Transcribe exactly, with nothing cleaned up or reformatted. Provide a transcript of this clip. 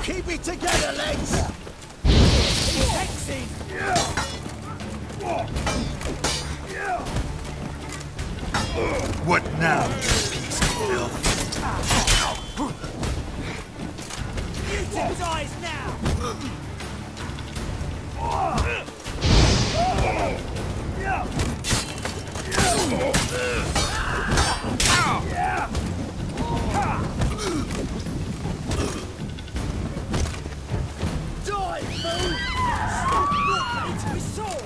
Keep it together, legs! Hexing! What now, you piece of filth? Mutant dies now! Die, fool! Stop walking into his soul!